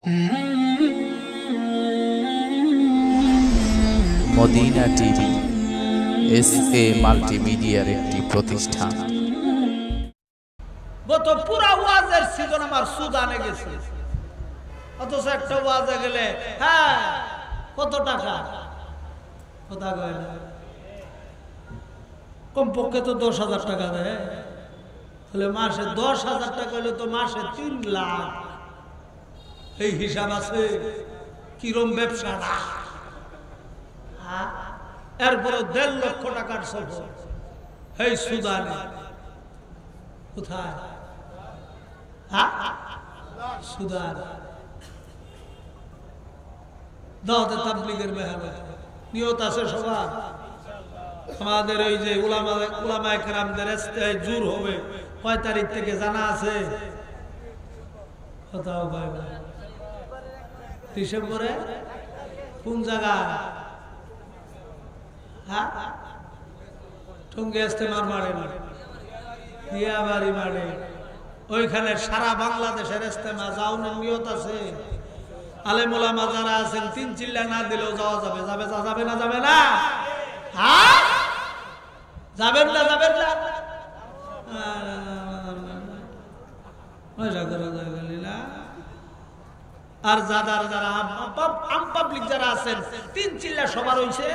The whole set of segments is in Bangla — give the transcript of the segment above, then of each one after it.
মদিনা টিভি এসএ মাল্টিমিডিয়ার একটি প্রতিষ্ঠান। গত পুরা ওয়াজের সিজন আমার সুদানে গেছে, অথচ একটা ওয়াজে গেলে হ্যাঁ কত টাকা কথা কয় না, কমপক্ষে তো 10,000 টাকা দেয়। তাহলে মাসে 10,000 টাকা হলে তো মাসে 3 লাখ। এই হিসাব আছে কিরম ব্যবসাটা। এরপরে 1.5 লক্ষ টাকার সফর এই সুদানে। কোথায়? সুদান। দাওয়াতে তাবলীগের মেহনত নিয়ত আছে সবার। আমাদের ওই যে উলামায়ে কেরামদের ইস্তেহায় জুর হবে কয় তারিখ থেকে জানা আছে? কথাও কয় না। ডিসেম্বরে কোন জায়গায়? টঙ্গী ইস্তেমার মারে না, দিয়াবাড়ি মারে, ওইখানে সারা বাংলাদেশের ইস্তেমা যাওয়ার নিয়ত আছে। আলেম ওলামা যারা আছেন 3 চিল্লা না দিলেও যাওয়া যাবে। যাবে যাবে না? যাবে না? হ্যাঁ যাবেন না? যাবেন না? আর যারা আম পাবলিক যারা আছেন 3 চিল্লা সবার হইছে।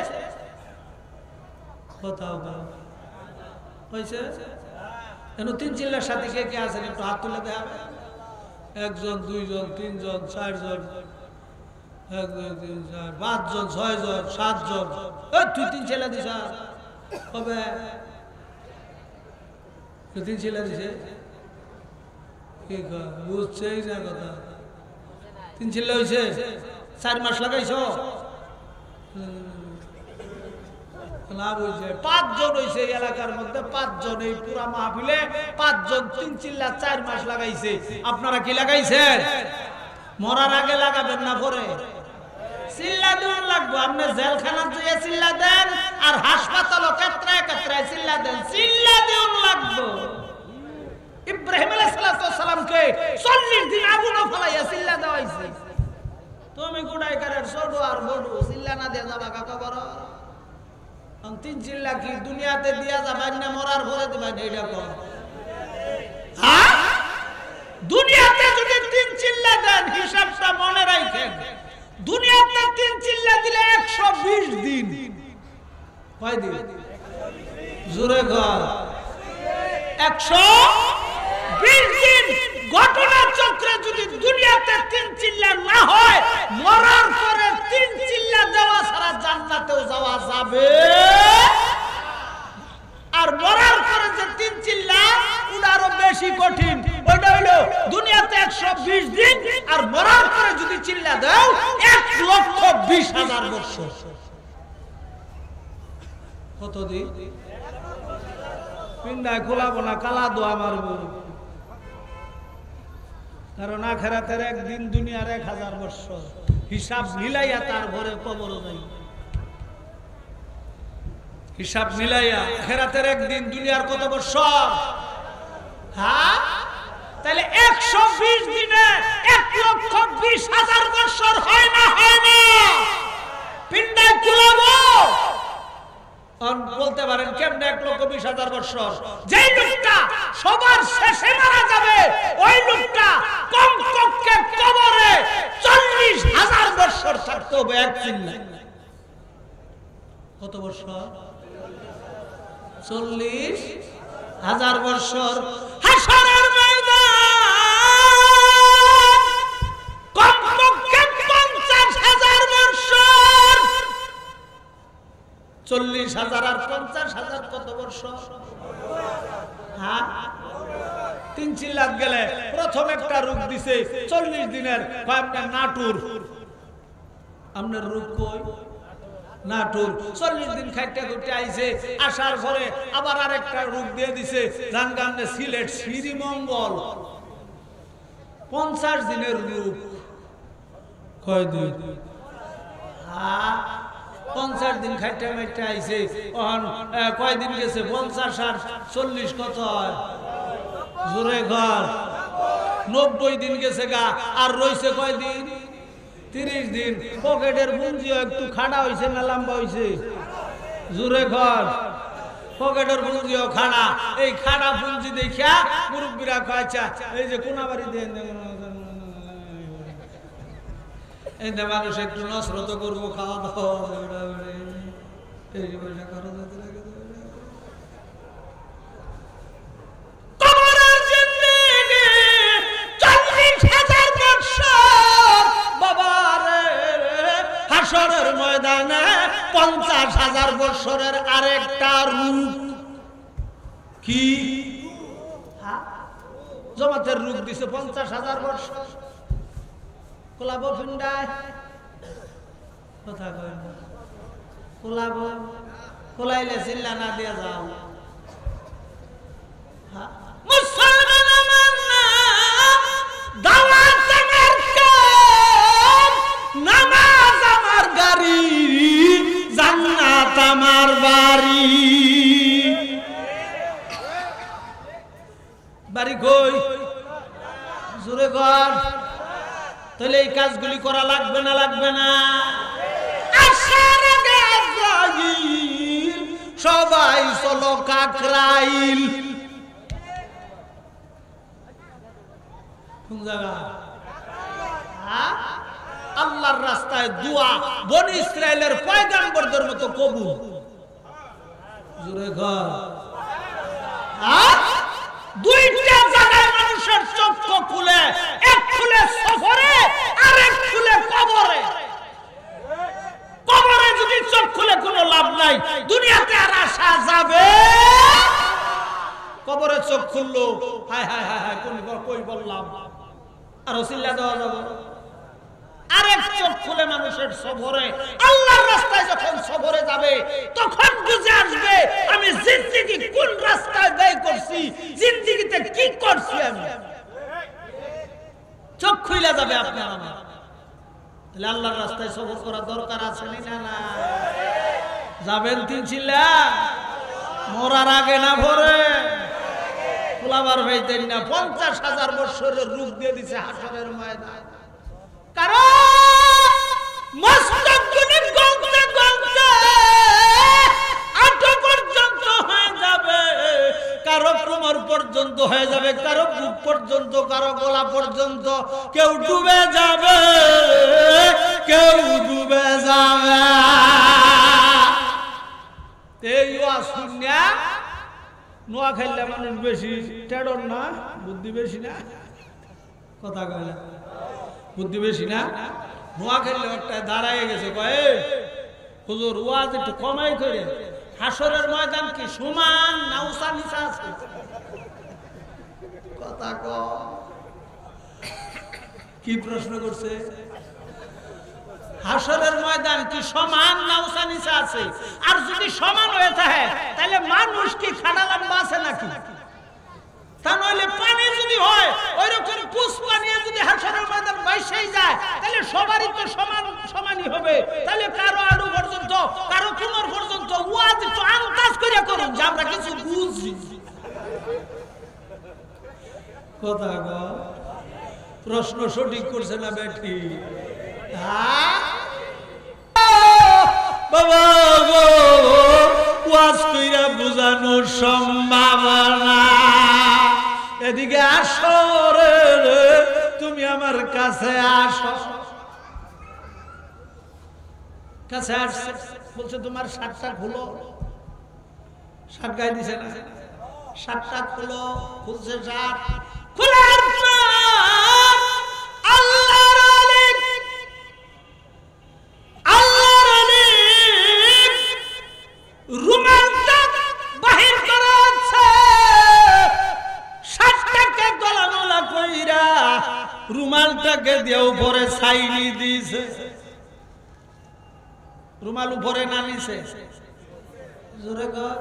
কোথাও হয়েছে? 3 চিল্লার সাথে কে কে আছেন একটু হাত তুলে দেওয়া। 1 জন 2 জন 3 জন 4 জন 1 2 3 4 5 জন 6 জন 7 জন। তুই 3 ছেলে দিস হবে? 3 ছেলে দিছে কি বুঝছেই না কথা। 3 ছেলে হয়েছে, 4 মাস লাগাইছ লাভ হয়েছে। 5 জন হয়েছে এলাকার মধ্যে, 5 জন এই পুরা মাহফিলে 5 জন 3 চিল্লা 4 মাস লাগাইছে। আপনারা কি লাগাইছেন? মরার আগে লাগাবেন না পরে? চিল্লা দেওয়ান লাগবে। আপনি জেলখানা দিয়ে চিল্লা দেন আর হাসপাতাল কাতরায় কাতরায় চিল্লা দেন, চিল্লা দেওয়ান লাগবে। ইব্রাহিম আলাইহিস সালামকে 40 দিন আগুনে ফলাইয়া চিল্লা দেওয়াইছে। তুমি গুড়াই কারের ছোট আর বড় চিল্লা না দিয়ে যাবা কাকা বড়। 3 চিল্লা কি দুনিয়াতে দিয়া যাবেন না মরার পরে দিবেন? এইটা কোন? হ্যাঁ দুনিয়াতে যদি 3 চিল্লা দেন হিসাবটা মনে রাখেন। দুনিয়াতে 3 চিল্লা দিলে 120 দিন। কয় দিন? জোরে কর। 120 দিন। ঘটনা চক্রে যদি দুনিয়াতে 3 চিল্লা না হয়, মরার পরে 3 চিল্লা দেওয়া ছাড়া জান্নাতেও যাওয়া যাবে। আর মরার পরে যে 3 চিল্লা ওটা আরো বেশি কঠিন। ওটা হলো দুনিয়াতে 120 দিন, আর মরার পরে যদি চিল্লা দাও 1,20,000 বছর। কত দিন? পিন্ডায় খোলাবো না, কালা দোয়া মারবো। কারণ আখিরাতের একদিন, দুনিয়ার 1000 বছর। হিসাব মিলাইয়া তারপরে কবর যাই। হিসাব মিলাইয়া আখিরাতের একদিন, দুনিয়ার কত বছর? হ্যাঁ তাহলে 120 দিনে 1,20,000 বছর হয় না? হয় না? পিন্ডায় খোলাবো। বলতে পারেন কেমনে 1,20,000 বছর? যেই লোকটা সবার শেষে মারা যাবে ওই লোকটা কমপক্ষে কবরে 40,000 বছর থাকতে হবে। এক চিল্লা কত বছর? 40,000 বছর। হাসরের ময়দান কমপক্ষে 50,000 বছর। 40,000 আর 50,000 কত বছর? হ্যাঁ 3 চিল্লাত গেলে প্রথম একটা রূপ দিছে 40 দিনের। আপনার নাটুর, আপনার রূপ কই? নাটুর 40 দিন খাইতে খুঁটে আইছে। আসার পরে আবার আরেকটা রূপ দিয়ে দিছে জানগানে সিলেট শ্রীমঙ্গল। 50 দিনের রূপ। কয় দিন? হ্যাঁ 50 দিন খাইতে মাইতে আইছে। কয়দিন গেছে? 50 আর 40 কত হয়? জোরে ঘর 90 দিন গেছে গা। আর রয়েছে কয়দিন? 30 দিন পকেটের পুঞ্জিও একটু খাড়া হইছে না লম্বা হইছে জোরে ঘর পকেটের পুঞ্জিও খাড়া এই খাড়া পুঞ্জি দেখিয়া মুরব্বীরা কয় আচ্ছা এই যে কোনাবাড়ি দেন এই যে মানুষ একটু নসরত করবো খাওয়া দাওয়া এই পয়সা খরচ হতে লাগে হাসরের ময়দানে 50,000 বছরের আরেকটা রূপ কি জমাতের রূপ দিছে 50,000 বছর কোলাবো ফিন্ডায় কথা কয় না কোলাবো কোলাইলে চিল্লা না দিয়া যাও মুসলমান আমার নাম দাওয়াত আমার কাম নামাজ আমার গাড়ি জান্নাত আমার বাড়ি বাড়ি কই জোরে কর তাহলে এই কাজগুলি করা লাগবে না আসার আগে আজরাইল সবাই চলো কাকরাইল কোন জায়গা আল্লাহর রাস্তায় দোয়া বনি ইসরাইলের পয়গম্বরদের মতো কবুল জোরে ঘর দুইটা জায়গায় মানুষের চক্ষু খুলে এক খুলে সফরে আর এক খুলে কবরে কবরে যদি চোখ খুলে কোনো লাভ নাই দুনিয়াতে আর আসা যাবে কবরে চোখ খুললো হায় হায় হায় হায় কোন কই বললাম আর ওসিলা দেওয়া যাবে আরেক চোখ খুলে মানুষের সফরে আল্লাহর রাস্তায় যখন সফরে যাবে তখন বুঝে আসবে আমি জিন্দেগি কোন রাস্তায় ব্যয় করছি জিন্দেগিতে কি করছি আমি চোখ খুলে যাবে আপনার আমার তাহলে আল্লাহর রাস্তায় সফর করা দরকার আছে না যাবেন তিন চিল্লা মরার আগে না ভরে খোলাবার ভাইতেন না 50,000 বছরের রূপ দিয়ে দিছে হাসরের ময়দান কারণ মস্তকগুলি গলতে গলতে আঁটু পর্যন্ত হয়ে যাবে কারো কোমর পর্যন্ত হয়ে যাবে কারো বুক পর্যন্ত কারো গলা পর্যন্ত কেউ ডুবে যাবে এই শুনিয়া নোয়া খাইলে মানুষ বেশি টেডর না বুদ্ধি বেশি না কথা কয় না বুদ্ধি বেশি না নোয়া খেললে একটা দাঁড়ায় গেছে কয়ে হুজুর ওয়াজ একটু কমাই করে হাসরের ময়দান কি সমান না উঁচা নিচা আছে কথা কি প্রশ্ন করছে হাসরের ময়দান কি সমান না উঁচা নিচা আছে আর যদি সমান হয়ে থাকে তাহলে মানুষ কি খাড়া লম্বা আছে নাকি তা নইলে পানি যদি হয় ওইরকম পুষ পানিয়ে যদি হাসরের ময়দান বাইশেই যায় তাহলে সবারই তো সমানই হবে তাহলে কারো আড়ু পর্যন্ত কারো কোমর পর্যন্ত ওয়াজ একটু আন্দাজ করে করুন যে আমরা কিছু বুঝি কথা গো প্রশ্ন সঠিক করছে না বেটি বাবা গো ওয়াজ কইরা বুঝানোর সম্ভাবনা এদিকে আসো রে তুমি আমার কাছে আসো কাছে আসছে বলছে তোমার শার্টটা খুলো শার্ট গায়ে দিছে না শার্টটা খুলো খুলছে শার্ট খোলার পর আল্লাহর আলিম রুমালটা বাহির করেছে শার্টটাকে গলানোলা কইরা রুমালটাকে দিয়ে উপরে ছাইনি দিয়েছে রুমাল উপরে না নিছে জোরে কর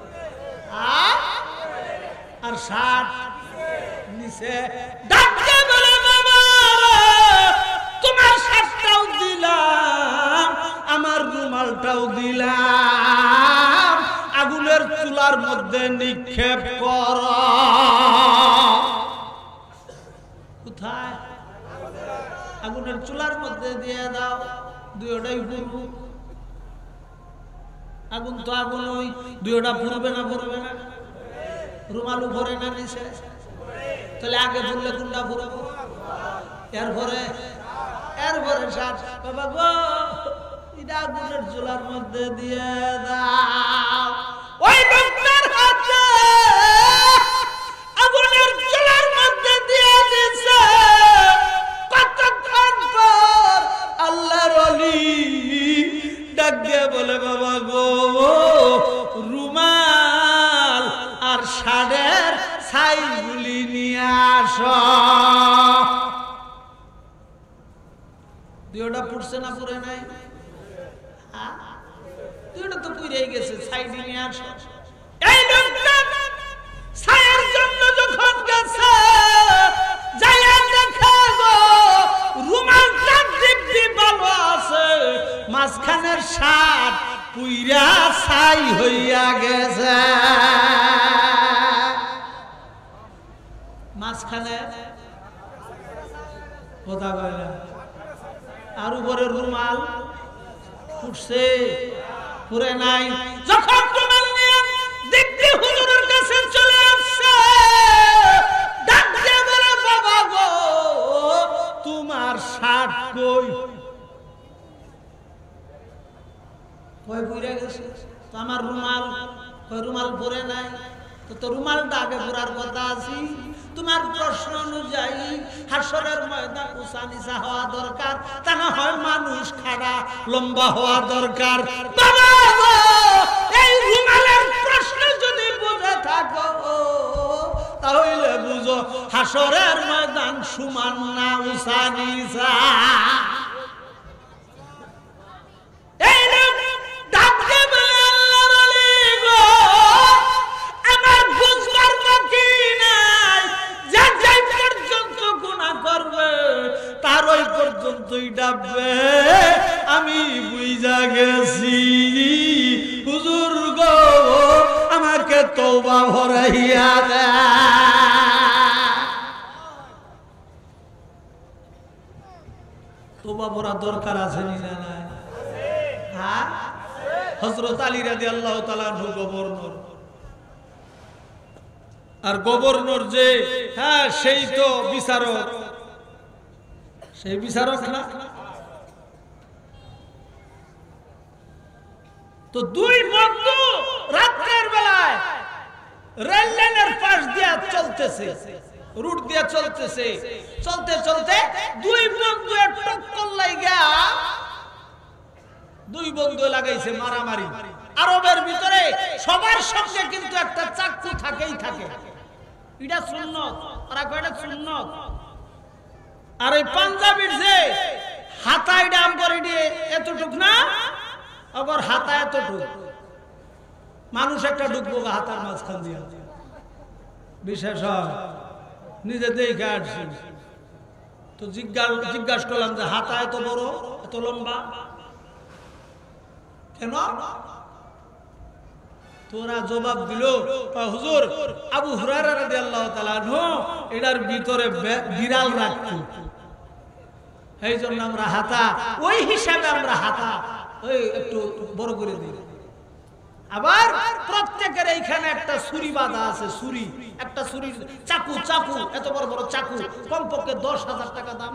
আর শার্ট নিছে ডাকতে বলে বাবা তোমার শার্টটাও দিলাম আমার রুমালটাও দিলাম আগুনের চুলার মধ্যে নিক্ষেপ কর কোথায় আগুনের চুলার মধ্যে দিয়ে দাও, দুইটাই পুরবো। আগুন তো আগুন, ওই দুইটা পুরবে না পুরবে না? রুমাল উপরে না নিচে? তাহলে আগে পুরলে কোনটা পুরবো? এরপরে বাবা গো এটা আগুনের চুলার মধ্যে দিয়ে দাও। ওই লোকটার হাতে আগুনের চুলার মধ্যে দিয়ে দিছে। কতক্ষণ পর আল্লাহর ওলি ডাক দিয়ে বলে, বাবা গো রুমাল আর ষাঁড়ের ছাইগুলি নিয়ে আসো। দুইটা পুড়ছে না পুড়ে নাই? দুইটা তো পুড়েই গেছে, ছাইডি নিয়ে আসো। এই লোকটা ছায়ার জন্য যখন গেছে, যাইয়া দেখে গো রুমালটা দিব্যি ভালো আছে, মাঝখানের ষাঁড় পুইরা ছাই হইয়া গেছে। মাঝখানে কথা কয় না, আর উপরে রুমাল ফুটছে পুরে নাই। যখন রুমাল নিয়ে দেখতে হুজুরের কাছে চলে আসছে, ডাক দিয়ে বলে, বাবা গো তোমার ষাঁড় কই? কই পুরে গেছে? তো আমার রুমাল কই? রুমাল পুরে নাই। তো রুমালটা আগে পুরার কথা আছে। তোমার প্রশ্ন অনুযায়ী হাসরের ময়দান উঁচা নিচা হওয়া দরকার, তা না হয় মানুষ খাড়া লম্বা হওয়া দরকার। বাবা গো এই রুমালের প্রশ্ন যদি বুঝে থাকো তাহলে বুঝো হাসরের ময়দান সমান না উঁচা নিচা। এই ডাক দিয়ে বলে, আল্লাহর ওলি গো আমার বুঝবার বাকি নাই, যাই পর্যন্ত গুনাহ করবে তার ওই পর্যন্তই ডাকবে। আমি বুঝা গেছি হুজুর গো আমাকে তওবা ভরাইয়া দেয়। তওবা ভরা দরকার আছে না নাই? হ্যাঁ, হযরত আলী রাদিয়াল্লাহু তাআলা আনহু গভর্নর, আর গভর্নর যে হ্যাঁ সেই তো বিচারক, সেই বিচারক না? তো দুই বন্ধু রাতের বেলায় রেল লাইনের পাশ দিয়ে চলতেছে, রুট দিয়ে চলতেছে, চলতে চলতে দুই বন্ধু টক্কর লাগা দুই বন্ধু লাগাইছে মারামারি। আরবের ভিতরে সবার সঙ্গে কিন্তু একটা চাকু থাকেই থাকে, এটা সুন্নত। ওরা কয় এটা সুন্নত। আর এই পাঞ্জাবির যে হাতা, এটা আম করে দিয়ে এতটুক না, আবার হাতা এতটুক, মানুষ একটা ঢুকবো হাতার মাঝখান দিয়ে। বিশেষ নিজে দেখে আসছি তো জিজ্ঞাসা করলাম যে হাতা এত বড় এত লম্বা কেন? তোরা জবাব দিল, হুজুর আবু হুরায়রা রাদিয়াল্লাহু তাআলা আনহু এটার ভিতরে বিড়াল রাখতো, এই জন্য আমরা হাতা ওই হিসাবে আমরা হাতা ওই একটু বড় করে দিই। আবার প্রত্যেকের এইখানে একটা ছুরি বাঁধা আছে, ছুরি, একটা ছুরি, চাকু এত বড় বড় চাকু, কমপক্ষে 10,000 টাকা দাম।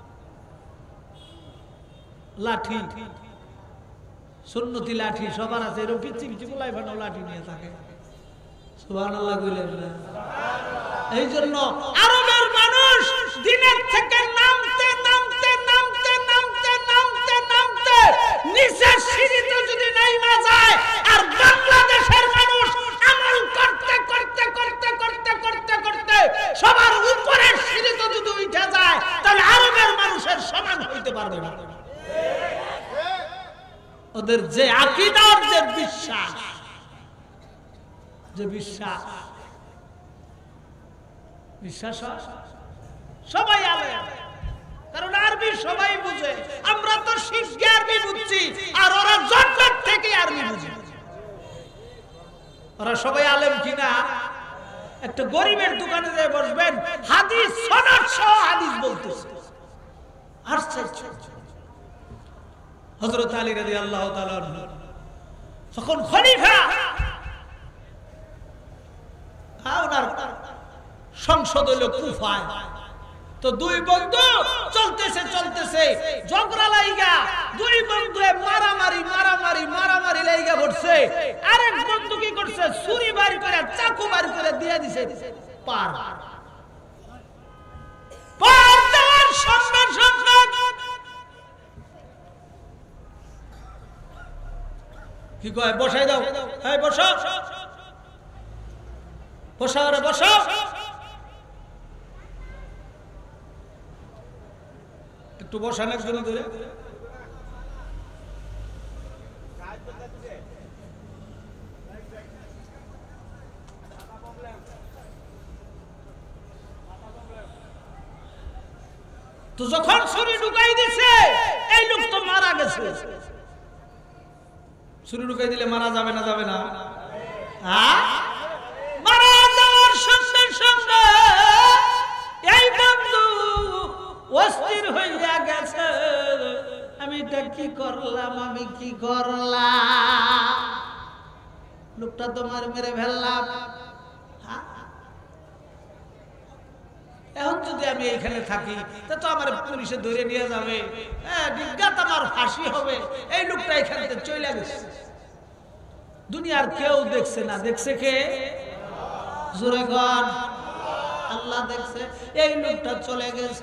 লাঠি, সুন্নতি লাঠি সবার আছে, এরকম পিচ্ছি পিচ্ছি গোলাই ফাটাও লাঠি নিয়ে থাকে। সুবহানাল্লাহ কইলেন না? এই জন্য আরবের মানুষ দিনের থেকে নামতে নামতে নামতে নামতে নামতে নামতে নিচের সিঁড়িতে যদি নাইমা যায়, আর বাংলাদেশের মানুষ আমল করতে করতে করতে করতে করতে করতে সবার উপরের সিঁড়িতে যদি উঠে যায়, তাহলে আরবের মানুষের সমান হইতে পারবে না। ওদের যে আকীদার যে বিশ্বাস, যে বিশ্বাস সবাই আলেম, কারণ আরবি সবাই বুঝে। আমরা তো শিখে আরবি বুঝছি, আর ওরা জন্ম থেকে আরবি বুঝে। ওরা সবাই আলেম কিনা? একটা গরিবের দোকানে যেয়ে বসবেন, হাদিস সনদ সহ হাদিস বলতেছে, আসছে হযরত আলী রাদিয়াল্লাহু তাআলা তখন খলিফা ওনার সংসদ হলো কুফায়। তো দুই বন্ধু চলতেছে ঝগড়া লাইগা, দুই বন্ধু মারামারি লাইগা পড়ছে। আরেক বন্ধু কি করছে, ছুরি বাড়ি করে চাকু বাড়ি করে দিয়ে দিছে পার দেওয়ার সঙ্গে কি কয়, বসাই দাও, হ্যাঁ বসো, বসো রে বসো। একটু বসান একজন ধরে। তো যখন ছুরি ঢুকাই দিছে, এই লোক তো মারা গেছে। ছুরি ঢুকাই দিলে মারা যাবে না, যাবে না? মারা যাওয়ার সঙ্গে এই বন্ধু অস্থির হইয়া গেছে, আমি এটা কি করলাম, আমি কি করলাম, লোকটা তোমার মেরে ফেললাম। এখন যদি আমি এইখানে থাকি তো আমার পুলিশে ধরে নিয়ে যাবে, বিজ্ঞাত আমার ফাঁসি হবে। এই লোকটা এখান থেকে চলে গেছে, দুনিয়ার কেউ দেখছে না। দেখছে কে? জোরে কর, আল্লাহ দেখছে। এই লোকটা চলে গেছে,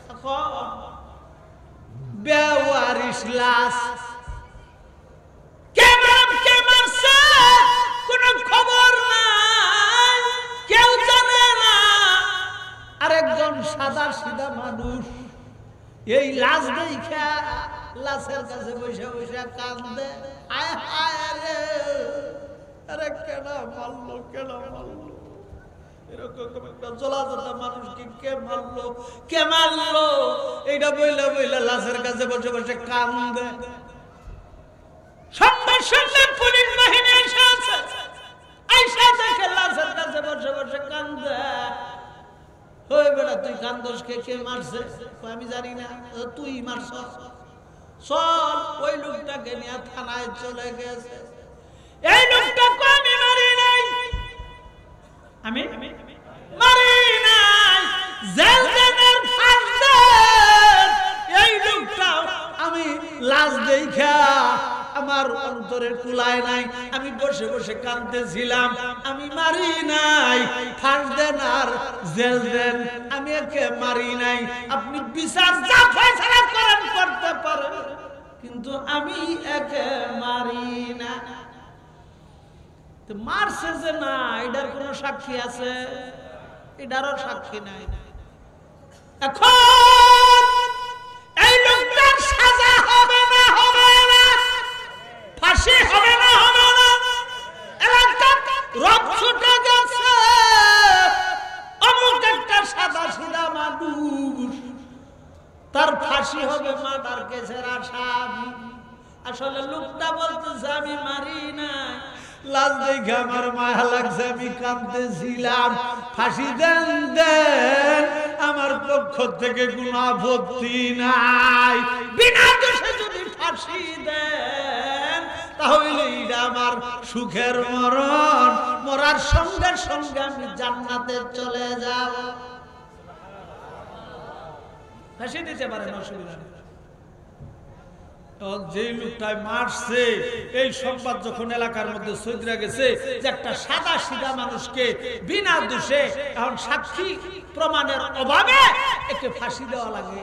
বেওয়ারিশ লাশ, কে মারছে কোনো খবর নাই, কেউ জানে না। আরেকজন সাদা সিধা মানুষ এই লাশ দেখা লাশের কাছে বসে বসে কাঁদে, আয় হায় রে, আরে কেন মারলো, এরকম একটা জলাজলা মানুষকে কে মারলো এইটা বইলা লাশের কাছে বসে বসে কান্দে। সঙ্গে পুলিশ বাহিনী আইসা দেখে লাশের কাছে বসে বসে কান্দে। ওই বেটা তুই কান্দোস, কে মারছে? আমি জানি না, তুই মারছ। চল, ওই লোকটাকে নিয়ে থানায় চলে গেছে। এই লোকটা আমি মারি নাই, আমি মারি নাই, জেলখানার ফাঁসে এই লোকটা আমি লাশ দেখা আমার অন্তরে কুলায় নাই, আমি বসে বসে কাঁদতেছিলাম। আমি মারি নাই, ফাঁস দেন আর জেল দেন, আমি একে মারি নাই। আপনি বিচার যা ফয়সালা করেন করতে পারেন, কিন্তু আমি একে মারি না। মারছে যে না, এটার কোন সাক্ষী আছে? এটারও সাক্ষী নাই। এখন এই লোকটার সাজা হবে না, হবে না, ফাঁসি হবে না, হবে না। এলাকা রব ছুটে গেছে, অমুক একটা সাদা সিধা মানুষ, তার ফাঁসি হবে মার্ডার কেসের আসামি। আসলে লোকটা বলতেছে আমি মারি না, লাশ দেখে আমার মায়া লাগছে, আমি কাঁদতেছিলাম, ফাঁসি দেন দেন, আমার পক্ষ থেকে কোনো আপত্তি নাই। বিনা দোষে যদি ফাঁসি দেন তাহলে এটা আমার সুখের মরণ, মরার সঙ্গে সঙ্গে আমি জান্নাতে চলে যাব। ফাঁসি দিতে পারেন, অসুবিধা নেই। যে লোকটাই মারছে এই সংবাদ যখন এলাকার মধ্যে ছড়িয়ে গেছে যে একটা সাদা সিধা মানুষকে বিনা দোষে এখন সাক্ষী প্রমাণের অভাবে একে ফাঁসি দেওয়া লাগে,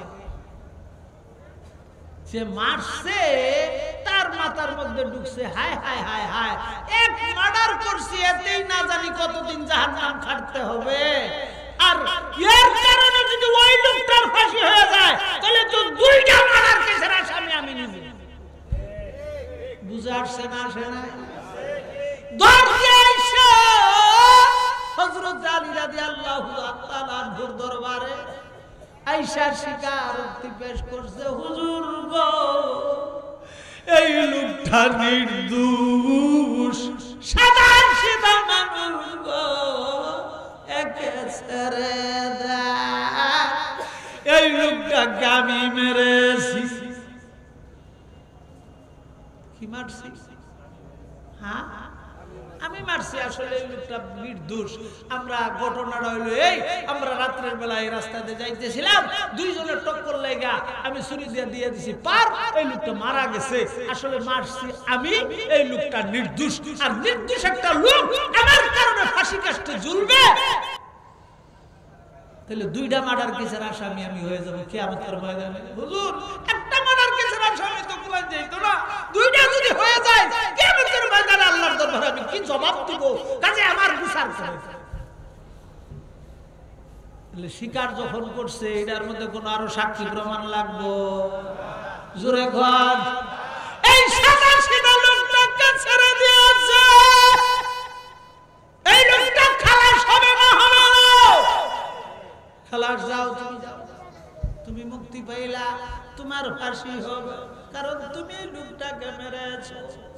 যে মারছে তার মাথার মধ্যে ঢুকছে হায় হায় হায় হায়, এক মার্ডার করছি, এতেই না জানি কতদিন জাহান্নাম খাটতে হবে। আর এর কারণে যদি ওই লোকটার ফাঁসি হয়ে যায় তাহলে তো দুইটা মার্ডার কেসের আসামি আমি নিজে। বুঝে আসছে না? আসে না? হযরত আলী রাদিয়াল্লাহু তাআলা আনহুর দরবারে আয়েশা স্বীকারোক্তি পেশ করছে, হুজুর গো, এই লোকটা নির্দোষ, সাদা সিধা মানুষ গো, একে ছেড়ে দেন। এই লোকটা লোকটাকে আমি মেরেছি। কি মারছি? হ্যাঁ আমি মারছি, আসলে এই লোকটা নির্দোষ। আমরা ঘটনাটা হইলো এই, আমরা রাত্রের বেলা এই রাস্তাতে যাইতেছিলাম, দুইজনের টক্কর লাগা আমি ছুরি দিয়ে দিছি পার, এই লোকটা মারা গেছে। আসলে মারছি আমি, এই লোকটা নির্দোষ। আর নির্দোষ একটা লোক আমার কারণে ফাঁসি কাস্টে ঝুলবে, তাহলে দুইটা মার্ডার কেসের আসামি আমি হয়ে যাবো কিয়ামতের ময়দানে। হুজুর একটা মার্ডার কেসের আসামি তো কোলান যাইতো না, দুইটা যদি হয়ে যায় কিয়ামতের ময়দানে আল্লাহর দরবারে আমি কি জবাব দিব? কাজে আমার বিচার করে। তাহলে শিকার যখন করছে এটার মধ্যে কোনো আরো সাক্ষী প্রমাণ লাগবো? জোরে ঘর এই সাদা সিধা লোকটাকে ছেড়ে দিয়েছে, এই লোকটা খালাস হবে না হবে না? খালাস যাও, তুমি যাও, তুমি মুক্তি পাইলা, তোমার ফাঁসি হবে, কারণ তুমি লোকটাকে মেরেছো।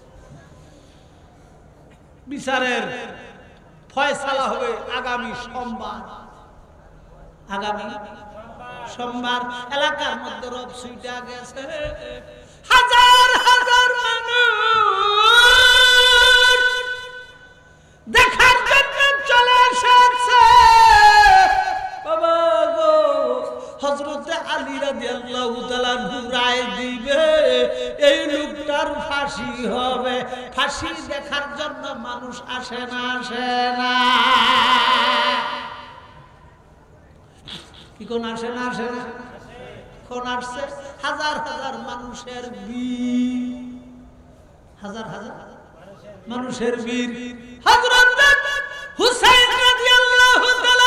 বিচারের ফয়সালা হবে আগামী সোমবার। আগামী সোমবার এলাকার মধ্যে রব সুইটা গেছে, হাজার হাজার মানুষ দেখার জন্য চলে এসেছে। বাবা গো, হযরতে আলী রাদিয়াল্লাহু তাআলা রায় দিবে, এই লোকটার ফাঁসি হবে। ফাঁসি দেখার জন্য মানুষ আসে না, আসে না? কি কোন আসে না, আসে না? কোন আসছে? হাজার হাজার মানুষের বীর, হাজার হাজার মানুষের বীর হযরত হুসাইন রাদিয়াল্লাহু তাআলা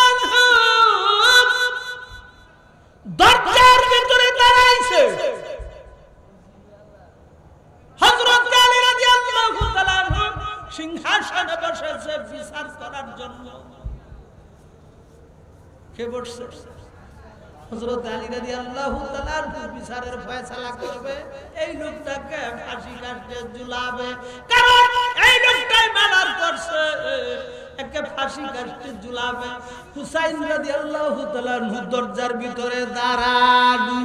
দরজার ভিতরে দাঁড়াইছে। হযরত আলী রাদিয়াল্লাহু তাআলা সিংহাসনে বসেছে বিচার করার জন্য। কে বসছে? হযরত আলী রাদিয়াল্লাহু তাআলা বিচারের ফয়সালা করবে, এই লোকটাকে ফাঁসি কাস্টে ঝুলাবে, কারণ এই লোকটাই মার্ডার করছে, একে ফাঁসি কাস্টে ঝুলাবে। হুসাইন রাদিয়াল্লাহু তাআলা দরজার ভিতরে দাঁড়ানো।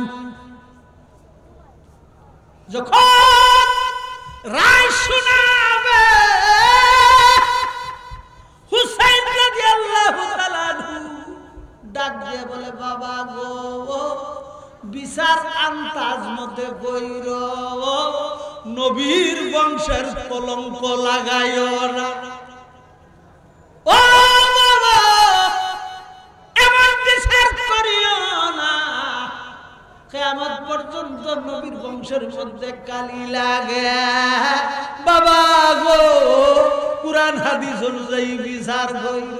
যখন রায় শোনাবে, হুসাইন রাদিয়াল্লাহু তাআলা ডাক দিয়ে বলে, বাবা গো, বিচার আন্তাজ মতে কইর, নবীর বংশের কলঙ্ক লাগাইও না। ও বাবা, এমন বিচার করিও না, কিয়ামত পর্যন্ত নবীর বংশের মধ্যে কালি লাগে। বাবা গো, কুরআন হাদিস অনুযায়ী বিচার কইর।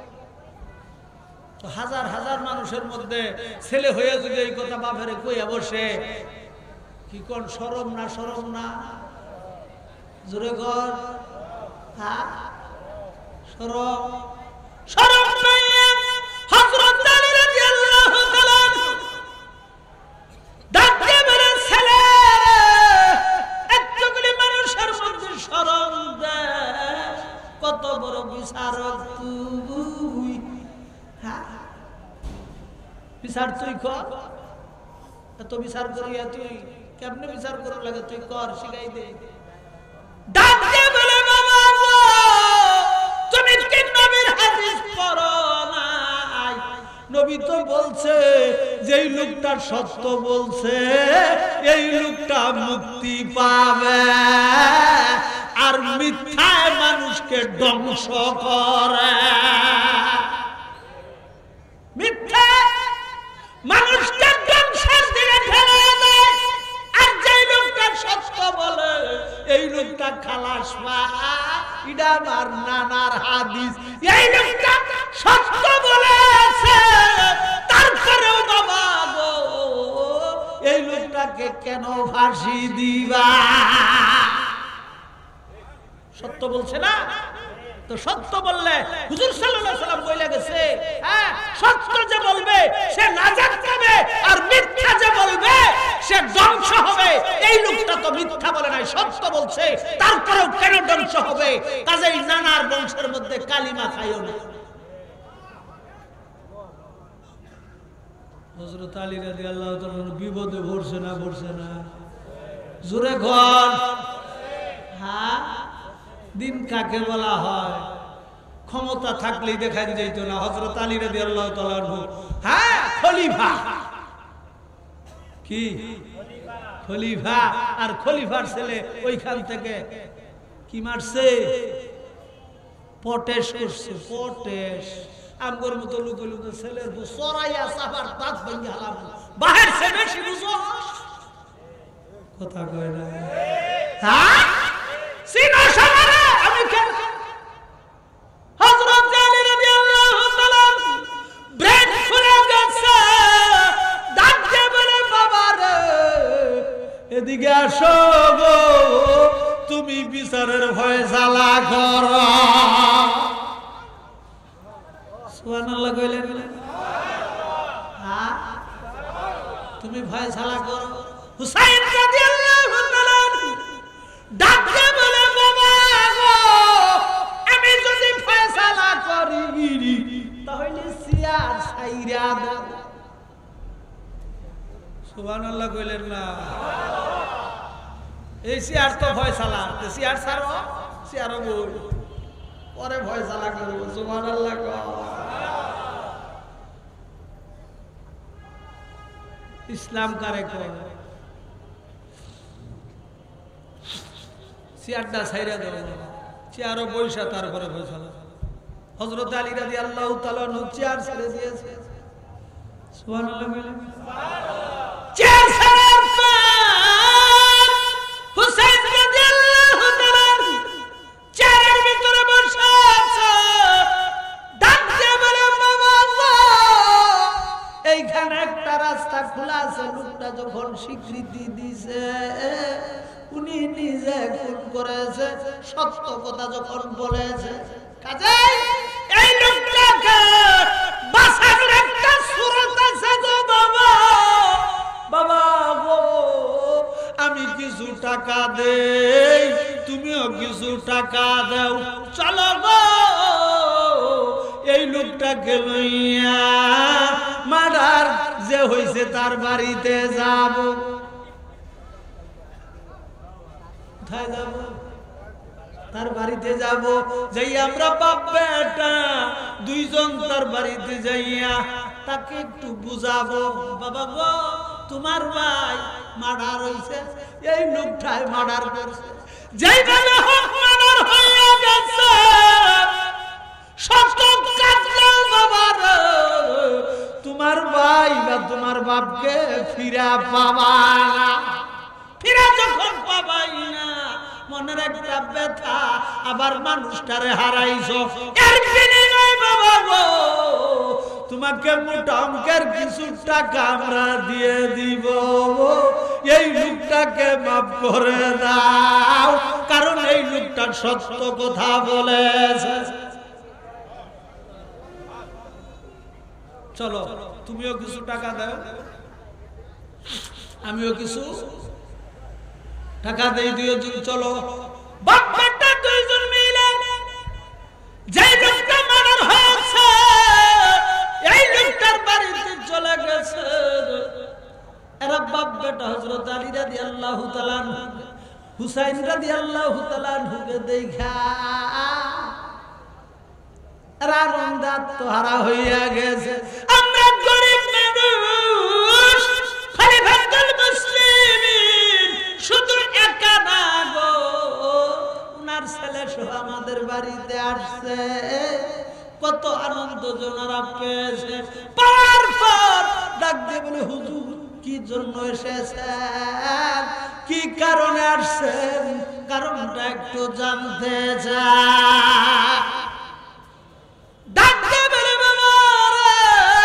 হাজার হাজার মানুষের মধ্যে ছেলে হয়ে যদি এই কথা বাপেরে কইয়া বসে, কি কোন শরম না? শরম না? জোরে কর, হ্যাঁ শরম? শরম নাই? হযরত আলী রাদিয়াল্লাহু তাআলা ডাক দিয়ে বলে, ছেলে এতগুলি মানুষের মধ্যে শরম দেয়? কত বড় বিচারক তুই! বিচার তুই কর, এত বিচার করিয়া তুই কেমনে বিচার করার লাগে? তুই কর, শিখাই দে। ডাক দিয়ে বলে, বাবা গো, তুমি কি নবীর হাদিস পড়ো নাই? নবী তো বলছে যেই লোকটা সত্য বলছে এই লোকটা মুক্তি পাবে, আর মিথ্যায় মানুষকে ধ্বংস করে। মিথ্যা মানুষকে ধ্বংসের দিকে ঠেলে দেয়, আর যেই লোকটা সত্য বলে এই লোকটা খালাস পায়। এটা আমার নানার হাদিস। এই লোকটা সত্য বলেছে, তারপরেও বাবা গো, এই লোকটাকে কেন ফাঁসি দিবা? সত্য বলছে না তো? সত্য বললে হুজুর সাল্লাল্লাহু আলাইহি ওয়াসাল্লাম বলে গেছে, হ্যাঁ, সত্য যে বলবে সে নাজাত পাবে, আর মিথ্যা যে বলবে সে ধ্বংস হবে। এই লোকটা তো মিথ্যা বলে নাই, সত্য বলছে, তারপরেও কেন ধ্বংস হবে? কাজেই নানার বংশের মধ্যে কালিমা খাইও না। হযরত আলী রাদিয়াল্লাহু তাআলা বিপদে পড়ছে না জোরে ঘর। হ্যাঁ, দিন কাকে বলা হয়? ক্ষমতা থাকলেই দেখা যেত না। হযরত আলী রাদিয়াল্লাহু তাআলা হ্যাঁ খলিফা, কি খলিফা, আর খলিফার ছেলে ওইখান থেকে কি মারছে? পটেশ করছে, পটেশ। আমগর মতো লুকে লুকে ছেলের সরাইয়া সাফার দাঁত ভেঙে হালাম বাহির সে বেশি বুঝো কথা কয় না। হ্যাঁ সিনা সামারে আমি কেন হযরত আলী রাদিয়াল্লাহু তাআলা ব্রেন খুলে গেছে, দাঁত দিয়ে বলে বাবা রে এদিকে আসো গো, তুমি বিচারের ফয়সালা করো। সুবহানাল্লাহ কইলেন? হ্যাঁ তুমি ফয়সালা করো। হুসাইন রাদিয়াল্লাহু তাআলা ডাক দিয়ে বলে বাবা গো, আমি যদি ফয়সালা করি তাহলে সিয়ার ছাইরা দাও। সুবহানাল্লাহ কইলেন না? এই সিয়ার তো ফয়সালা, সিয়ার ছাড়ো, সিয়ারও বই পরে ফয়সালা করব। সুবহানাল্লাহ কও। ইসলাম কারে কয়? চেয়ারটা ছাইরা দেওয়া, চেয়ারও বৈশা তারপরে ফয়সালা। হযরত আলী রাদিয়াল্লাহু তাআলা চেয়ার ছেড়ে দিয়েছে। সুবহানাল্লাহ বলেন। চেয়ার ছাড়ার পর হুসাইন রাদিয়াল্লাহু তাআলা চেয়ারের ভিতরে বসে আছে, ডাক দিয়ে বলে বাবা গো, এইখানে একটা রাস্তা খোলা আছে। লোকটা যখন স্বীকৃতি দিছে, উনি নিজে খুন করেছে, সত্য কথা যখন বলেছে, কাজেই এই লোকটাকে বাঁচানোর একটা সুরত আছে গো বাবা। বাবা গো, আমি কিছু টাকা দেই, তুমিও কিছু টাকা দাও, চলো গো এই লোকটাকে লইয়া মার্ডার যে হইছে তার বাড়িতে যাব। কোথায় যাব? তার বাড়িতে যাব। যাই আমরা বাপ বেটা দুইজন তার বাড়িতে যাইয়া তাকে একটু বুঝাবো, বাবা গো তোমার ভাই মার্ডার হইছে, এই লোকটাই মার্ডার করছে। যেইভাবে হোক মার্ডার হইয়া গেছে, সত্য কাটলেও বাবা রে তোমার ভাই বা তোমার বাপকে ফিরা পাবা না। ফিরা যখন পাবাই না, মনের একটা ব্যথা, আবার মানুষটারে হারাইছো, এর বিনিময়ে বাবা গো তোমাকে মোটা অঙ্কের কিছু টাকা আমরা দিয়ে দিব, এই লোকটাকে মাফ করে দাও, কারণ এই লোকটা সত্য কথা বলেছে। চলো তুমিও কিছু টাকা দাও, আমিও কিছু টাকা দেই, দুইজন চলো। বাপ বেটা দুইজন মিলে যেই লোকটা মার্ডার হয়েছে এই লোকটার বাড়িতে চলে গেছে। এরা বাপ বেটা হযরত আলী রাদিয়াল্লাহু তাআলা হুসাইন রাদিয়াল্লাহু তাআলা ঢুকে দেখা এরা রন্দাত তো হারা হইয়া গেছে। আমরা গরিব মানুষ, খলিফাতুল মুসলিমিন শুধু একা না গো, উনার ছেলে সহ আমাদের বাড়িতে আসছে, কত আনন্দ জনারা পেয়েছে। পাওয়ার পর ডাক দিয়ে বলে হুজুর কি জন্য এসেছেন, কি কারণে আসছেন, কারণটা একটু জানতে চাই। ডাক দিয়ে বলে বাবা রে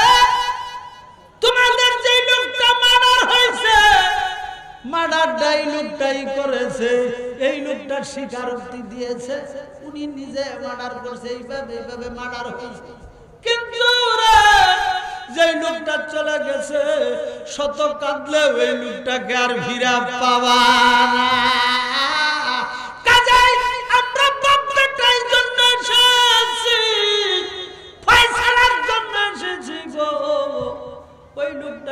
তোমাদের যে লোকটা মার্ডার হয়েছে, মার্ডারটাই লোকটাই করেছে, এই লোকটার স্বীকারোক্তি দিয়েছে, উনি নিজে মার্ডার করছে, এইভাবে এইভাবে মার্ডার হয়েছে। কিন্তু যে লোকটা চলে গেছে, শত কাঁদলেও এই লোকটাকে আর ফিরা পাবা না। কাজেই আমরা বাপ বেটার জন্য এসেছি, ফয়সালার জন্য এসেছি গো। ওই লোকটা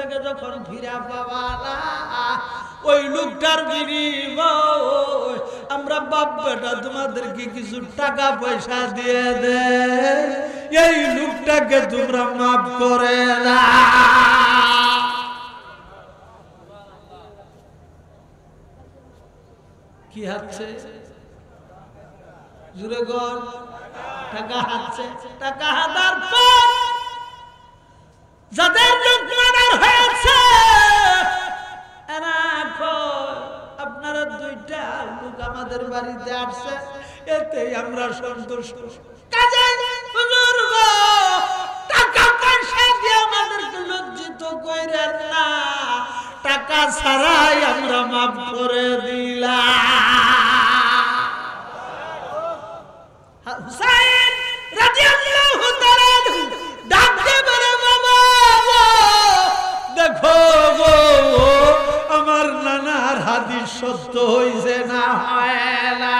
লোকটার বিনিময় আমরা বাপ বেটা তোমাদেরকে কিছু টাকা পয়সা দিয়ে দে, এই লোকটাকে তোমরা মাফ করে দাও। কি হাঁটছে জুড়ে গর টাকা হাঁটছে, টাকা হাতার পর যাদের লোক মার্ডার হয়েছে আপনারা দুইটা লোক আমাদের বাড়িতে আসছে, এতে আমরা সন্তুষ্ট। টাকা পয়সা দিয়ে আমাদেরকে লজ্জিত কইরেন না, টাকা ছাড়াই আমরা মাফ করে দিলাম। হুসাইন রাদিয়াল্লাহু তাআলা ডাক দিয়ে বলে, বাবা দেখো আমার নানার হাদিস সত্য হইছে না হয় না,